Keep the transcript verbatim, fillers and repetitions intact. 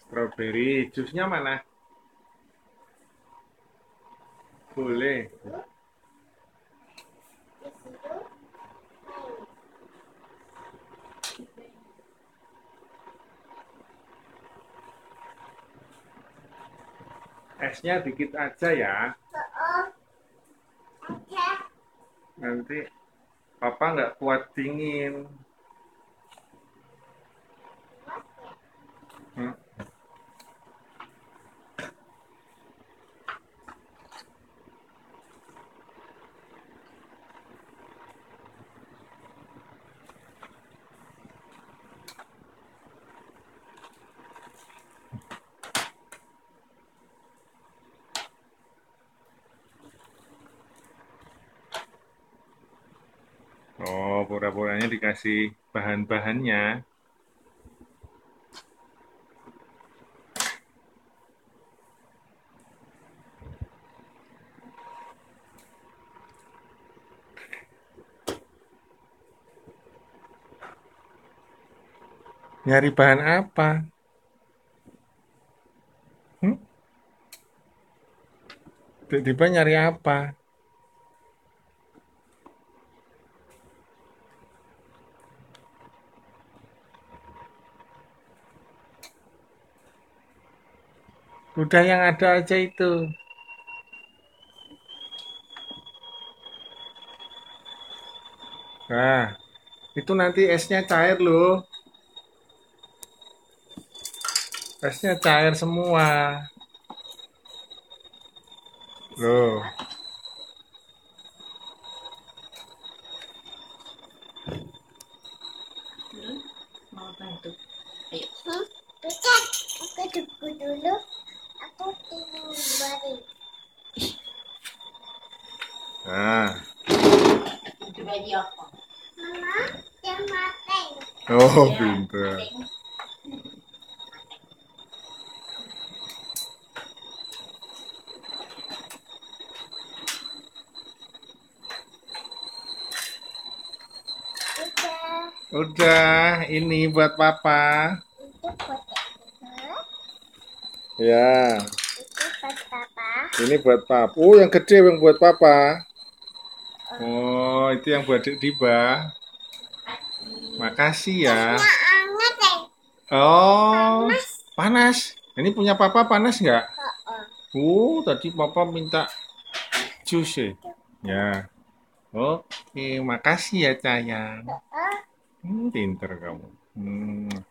Strawberry, jusnya mana? Boleh. Esnya dikit aja ya. Nanti papa nggak kuat dingin. Hmm. Oh, pura-puranya dikasih bahan-bahannya. Nyari bahan apa? Hmm? Tiba-tiba nyari apa? Udah yang ada aja itu. Nah, itu nanti esnya cair loh. Esnya cair semua. Loh. Mau bantu. Ayo. Hmm, Bukan, aku tunggu dulu. Aku tinggal balik. Nah. Coba dia apa? Mama, jangan mateng. Oh, Ya, pinter. mateng. Udah. Udah, ini buat papa. Itu buat apa? Ya, Itu buat papa. ini buat papa. Oh, yang gede yang buat papa. Oh. Oh, itu yang buat Dek Diba. Makasih ya. Esnya anget deh. Oh, Panas. panas. Ini punya papa panas nggak? Oh, oh. Oh, tadi papa minta jus ya. Ya. Oke, makasih ya sayang. Oh, oh. Hmm, pinter kamu. Hmm.